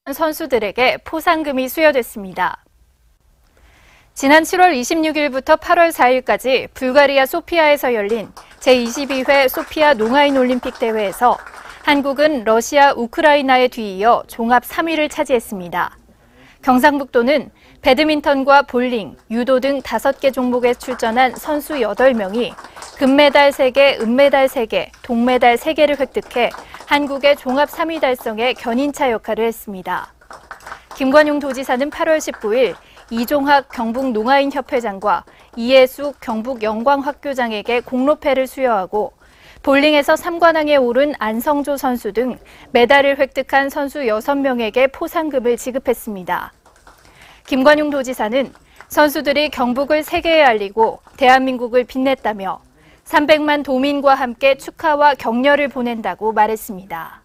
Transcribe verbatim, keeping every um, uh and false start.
선수들에게 포상금이 수여됐습니다. 지난 칠월 이십육일부터 팔월 사일까지 불가리아 소피아에서 열린 제이십이 회 소피아 농아인 올림픽 대회에서 한국은 러시아, 우크라이나에 뒤이어 종합 삼 위를 차지했습니다. 경상북도는 배드민턴과 볼링, 유도 등 다섯 개 종목에 출전한 선수 여덟 명이 금메달 세 개, 은메달 세 개, 동메달 세 개를 획득해 한국의 종합 삼 위 달성에 견인차 역할을 했습니다. 김관용 도지사는 팔월 십구일 이종학 경북농아인협회장과 이해숙 경북영광학교장에게 공로패를 수여하고 볼링에서 삼 관왕에 오른 안성조 선수 등 메달을 획득한 선수 여섯 명에게 포상금을 지급했습니다. 김관용 도지사는 선수들이 경북을 세계에 알리고 대한민국을 빛냈다며 삼백만 도민과 함께 축하와 격려를 보낸다고 말했습니다.